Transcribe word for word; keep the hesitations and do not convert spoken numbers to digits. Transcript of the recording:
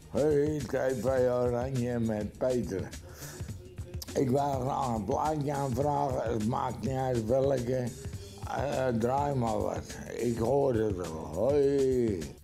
Hey, T V Oranje met Peter. Ik wou graag een plaatje aanvragen, het maakt niet uit welke. Uh, draai maar wat, ik hoor het wel. Hoi.